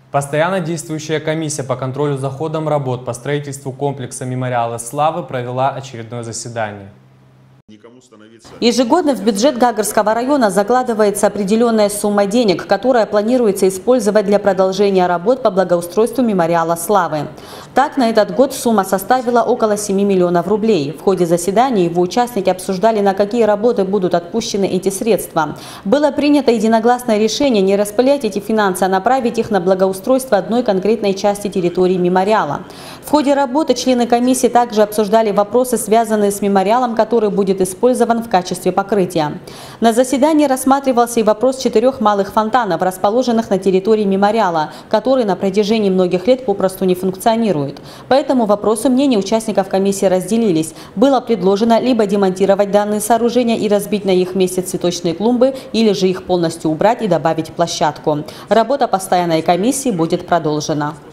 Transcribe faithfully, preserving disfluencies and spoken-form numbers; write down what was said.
Постоянно действующая комиссия по контролю за ходом работ по строительству комплекса «Мемориала Славы» провела очередное заседание. Ежегодно в бюджет Гагарского района закладывается определенная сумма денег, которая планируется использовать для продолжения работ по благоустройству мемориала Славы. Так, на этот год сумма составила около семи миллионов рублей. В ходе заседания его участники обсуждали, на какие работы будут отпущены эти средства. Было принято единогласное решение не распылять эти финансы, а направить их на благоустройство одной конкретной части территории мемориала. В ходе работы члены комиссии также обсуждали вопросы, связанные с мемориалом, который будет использован в качестве покрытия. На заседании рассматривался и вопрос четырех малых фонтанов, расположенных на территории мемориала, которые на протяжении многих лет попросту не функционируют. По этому вопросу мнения участников комиссии разделились. Было предложено либо демонтировать данные сооружения и разбить на их месте цветочные клумбы, или же их полностью убрать и добавить площадку. Работа постоянной комиссии будет продолжена.